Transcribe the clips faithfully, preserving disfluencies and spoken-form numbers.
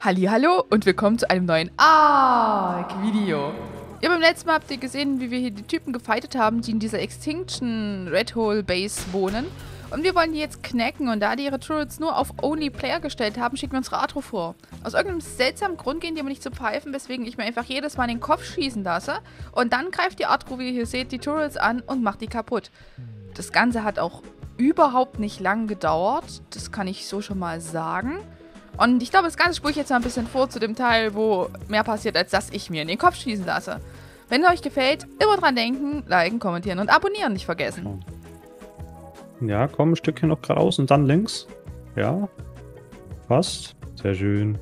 Hallihallo und willkommen zu einem neuen Ark-Video. Ja, beim letzten Mal habt ihr gesehen, wie wir hier die Typen gefightet haben, die in dieser Extinction Red Hole Base wohnen. Und wir wollen die jetzt knacken und da die ihre Turrets nur auf Only Player gestellt haben, schicken wir unsere Atro vor. Aus irgendeinem seltsamen Grund gehen die aber nicht zu pfeifen, weswegen ich mir einfach jedes Mal in den Kopf schießen lasse. Und dann greift die Atro, wie ihr hier seht, die Turrets an und macht die kaputt. Das Ganze hat auch überhaupt nicht lang gedauert, das kann ich so schon mal sagen. Und ich glaube, das Ganze spule ich jetzt mal ein bisschen vor zu dem Teil, wo mehr passiert, als dass ich mir in den Kopf schießen lasse. Wenn es euch gefällt, immer dran denken, liken, kommentieren und abonnieren nicht vergessen. Ja, komm, ein Stückchen noch geradeaus und dann links. Ja, fast. Sehr schön.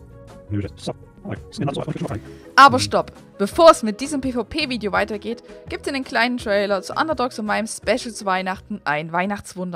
Aber stopp! Bevor es mit diesem PvP-Video weitergeht, gibt es in den kleinen Trailer zu Underdogs und meinem Special zu Weihnachten ein Weihnachtswunder.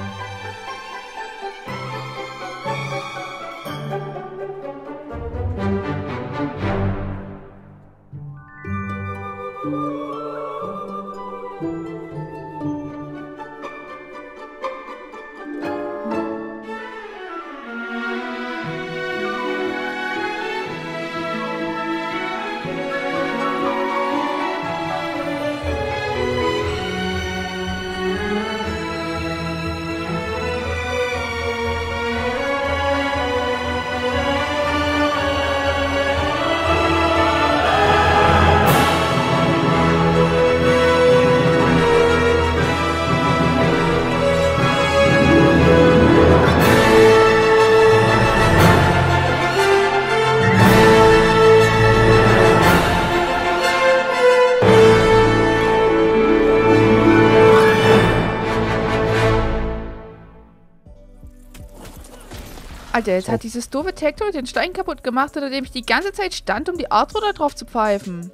Alter, jetzt so. Hat dieses doofe Tektor den Stein kaputt gemacht, unter dem ich die ganze Zeit stand, um die Atro da drauf zu pfeifen.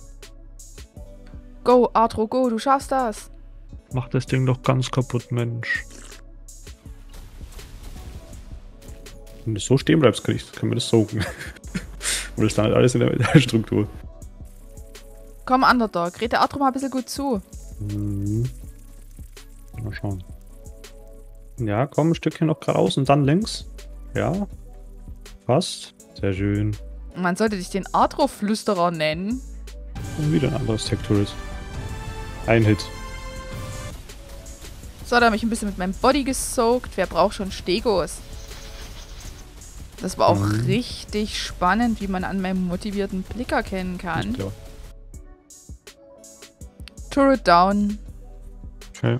Go, Atro, go, du schaffst das. Mach das Ding doch ganz kaputt, Mensch. Wenn du so stehen bleibst, kann ich, können wir das sogen. Und das landet alles in der Metallstruktur. Komm, Underdog, red der Atro mal ein bisschen gut zu. Mhm. Mal schauen. Ja, komm, ein Stückchen noch geradeaus und dann links. Ja, fast. Sehr schön. Man sollte dich den Atro-Flüsterer nennen. Und wieder ein anderes Tech-Turret. Ein Hit. So, da habe ich ein bisschen mit meinem Body gesoakt. Wer braucht schon Stegos? Das war auch mhm. richtig spannend, wie man an meinem motivierten Blick erkennen kann. Klar. Turret down. Okay.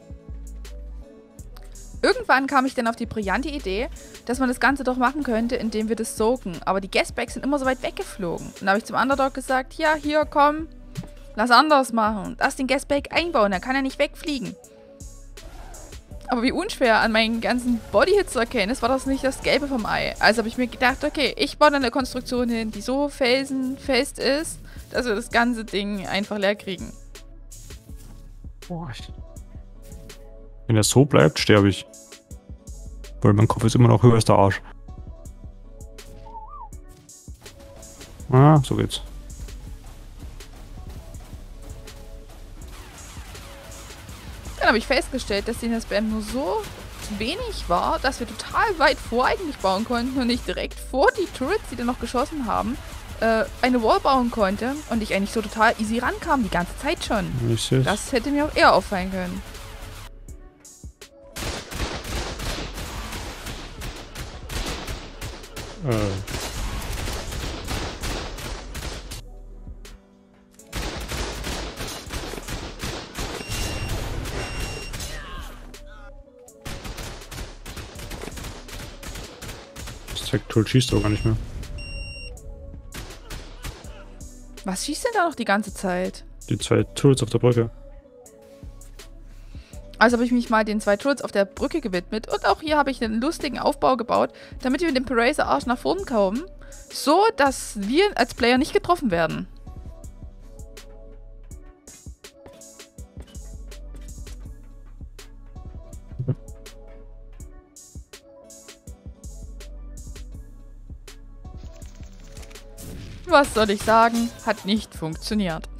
Irgendwann kam ich dann auf die brillante Idee, dass man das Ganze doch machen könnte, indem wir das soaken. Aber die Gasbacks sind immer so weit weggeflogen. Und da habe ich zum Underdog gesagt, ja, hier, komm, lass anders machen. Lass den Gasback einbauen, dann kann er nicht wegfliegen. Aber wie unschwer an meinen ganzen Bodyhits zu erkennen ist, war das nicht das Gelbe vom Ei. Also habe ich mir gedacht, okay, ich baue dann eine Konstruktion hin, die so felsenfest ist, dass wir das ganze Ding einfach leer kriegen. Boah, ich Wenn er so bleibt, sterbe ich. Weil mein Kopf ist immer noch höher als der Arsch. Ah, so geht's. Dann habe ich festgestellt, dass das Spam nur so wenig war, dass wir total weit vor eigentlich bauen konnten und ich direkt vor die Turrets, die dann noch geschossen haben, äh, eine Wall bauen konnte und ich eigentlich so total easy rankam, die ganze Zeit schon. Das hätte mir auch eher auffallen können. Äh. Das Tech-Tool schießt auch gar nicht mehr. Was schießt denn da noch die ganze Zeit? Die zwei Turrets auf der Brücke. Also habe ich mich mal den zwei Turrets auf der Brücke gewidmet und auch hier habe ich einen lustigen Aufbau gebaut, damit wir mit dem Parazer-Arsch nach vorn kommen, so dass wir als Player nicht getroffen werden. Was soll ich sagen? Hat nicht funktioniert.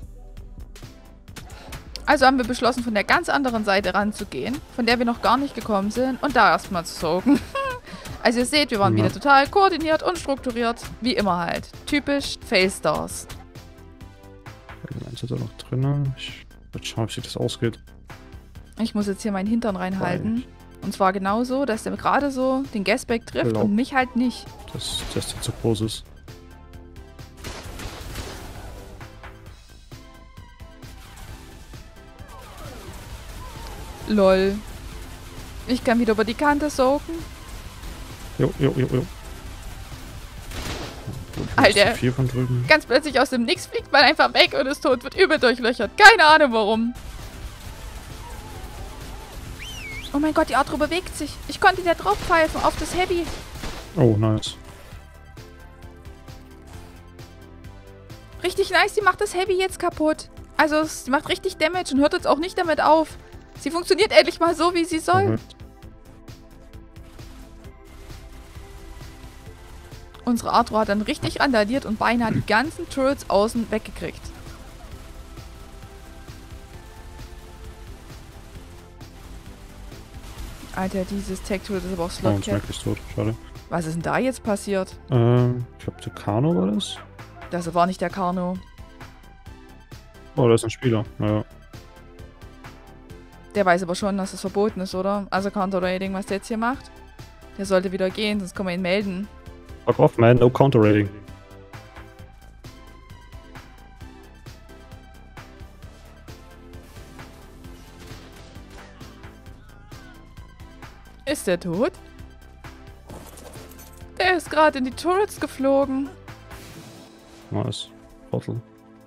Also haben wir beschlossen, von der ganz anderen Seite ranzugehen, von der wir noch gar nicht gekommen sind, und da erstmal zu soaken. Also ihr seht, wir waren Ja. wieder total koordiniert und strukturiert. Wie immer halt. Typisch Fail-Stars. Eins ist da noch drin. Ich werde schauen, ob sich das ausgeht. Ich muss jetzt hier meinen Hintern reinhalten. Und zwar genauso, dass der gerade so den Gasback trifft Genau. und mich halt nicht. Dass das jetzt zu groß ist. Lol. Ich kann wieder über die Kante soaken. Jo, jo, jo, jo. Gut, Alter. Zu viel von drüben. Ganz plötzlich aus dem Nix fliegt man einfach weg und ist tot, wird übel durchlöchert. Keine Ahnung warum. Oh mein Gott, die Atro bewegt sich. Ich konnte da drauf pfeifen auf das Heavy. Oh, nice. Richtig nice, die macht das Heavy jetzt kaputt. Also, sie macht richtig Damage und hört jetzt auch nicht damit auf. Sie funktioniert endlich mal so, wie sie soll. Perfekt. Unsere Atro hat dann richtig randaliert und beinahe die ganzen Turrets außen weggekriegt. Alter, dieses Tech-Turret ist aber auch Oh, und Slotcat. Smack ist tot. Schade. Was ist denn da jetzt passiert? Ähm, ich glaube, der Kano war das. Das war nicht der Karno. Oh, da ist ein Spieler. Ja. Der weiß aber schon, dass es verboten ist, oder? Also Counter-Rating, was der jetzt hier macht. Der sollte wieder gehen, sonst können wir ihn melden. Fuck off, man. No counter rating. Ist der tot? Der ist gerade in die Turrets geflogen. Nice. Portal.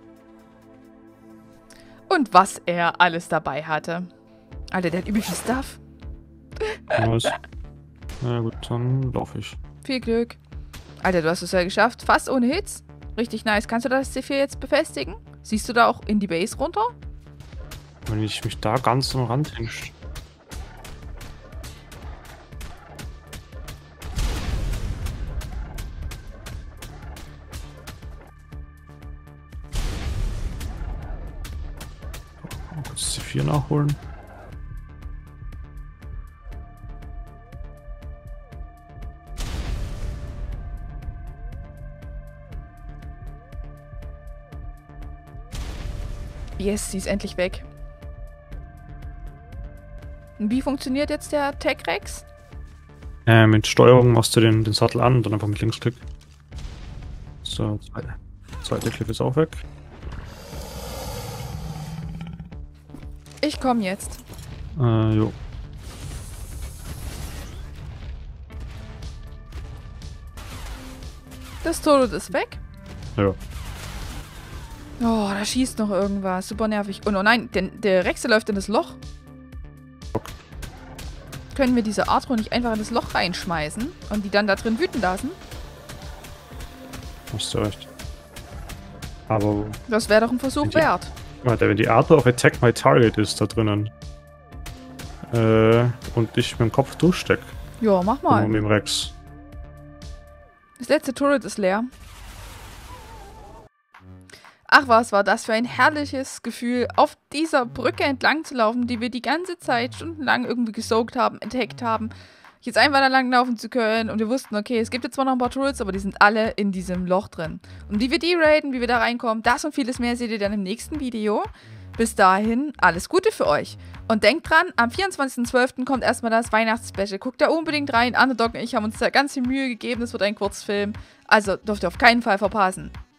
Und was er alles dabei hatte. Alter, der hat übel viel Stuff. Nice. Na gut, dann laufe ich. Viel Glück. Alter, du hast es ja geschafft. Fast ohne Hits. Richtig nice. Kannst du das C vier jetzt befestigen? Siehst du da auch in die Base runter? Wenn ich mich da ganz am Rand hinst. Mal kurz C vier nachholen. Yes, sie ist endlich weg. Und wie funktioniert jetzt der Tech-Rex? Äh, mit Steuerung machst du den, den Sattel an und dann einfach mit Linksklick. So, zweite, zweite Clip ist auch weg. Ich komme jetzt. Äh, jo. Das Turret ist weg. Ja. Oh, da schießt noch irgendwas. Super nervig. Und oh nein, der, der Rexe läuft in das Loch. Okay. Können wir diese Atro nicht einfach in das Loch reinschmeißen und die dann da drin wüten lassen? Hast du recht. Aber, Das wäre doch ein Versuch Die- wert. warte, wenn die Art auf Attack My Target ist da drinnen. Äh, und ich mit dem Kopf durchsteck. Ja, mach Mal. mal. Mit dem Rex. Das letzte Turret ist leer. Ach, was war das für ein herrliches Gefühl, auf dieser Brücke entlang zu laufen, die wir die ganze Zeit stundenlang irgendwie gesaugt haben, entdeckt haben. Jetzt einfach da lang laufen zu können und wir wussten, okay, es gibt jetzt zwar noch ein paar Turrets, aber die sind alle in diesem Loch drin. Und wie wir die raiden, wie wir da reinkommen, das und vieles mehr seht ihr dann im nächsten Video. Bis dahin, alles Gute für euch. Und denkt dran, am vierundzwanzigsten zwölften kommt erstmal das Weihnachtsspecial. Guckt da unbedingt rein. Underdog und ich haben uns da ganz viel Mühe gegeben. Das wird ein Kurzfilm. Also dürft ihr auf keinen Fall verpassen.